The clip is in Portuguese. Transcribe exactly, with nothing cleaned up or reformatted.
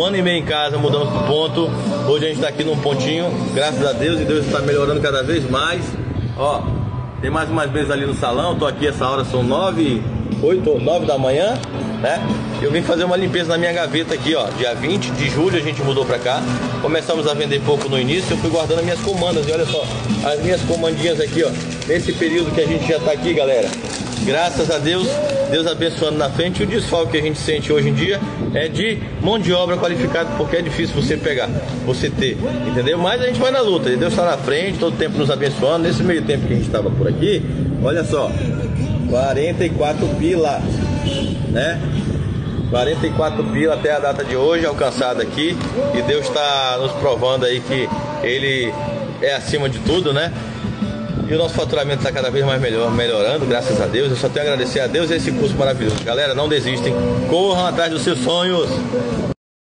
ano e meio em casa, mudamos pro ponto. Hoje a gente tá aqui num pontinho, graças a Deus, e Deus está melhorando cada vez mais. Ó, tem mais umas mesas ali no salão. Tô aqui, essa hora são nove, oito, nove da manhã, né? Eu vim fazer uma limpeza na minha gaveta aqui, ó. Dia vinte de julho a gente mudou pra cá. Começamos a vender pouco no início. Eu fui guardando as minhas comandas. E olha só, as minhas comandinhas aqui, ó. Nesse período que a gente já tá aqui, galera, graças a Deus, Deus abençoando na frente. O desfalque que a gente sente hoje em dia é de mão de obra qualificada, porque é difícil você pegar, você ter, entendeu? Mas a gente vai na luta, Deus está na frente, todo tempo nos abençoando. Nesse meio tempo que a gente estava por aqui, olha só, quarenta e quatro pila, né? quarenta e quatro pila até a data de hoje, alcançada aqui. E Deus está nos provando aí que Ele é acima de tudo, né? E o nosso faturamento está cada vez mais melhor, melhorando, graças a Deus. Eu só tenho a agradecer a Deus e esse curso maravilhoso. Galera, não desistem, corram atrás dos seus sonhos.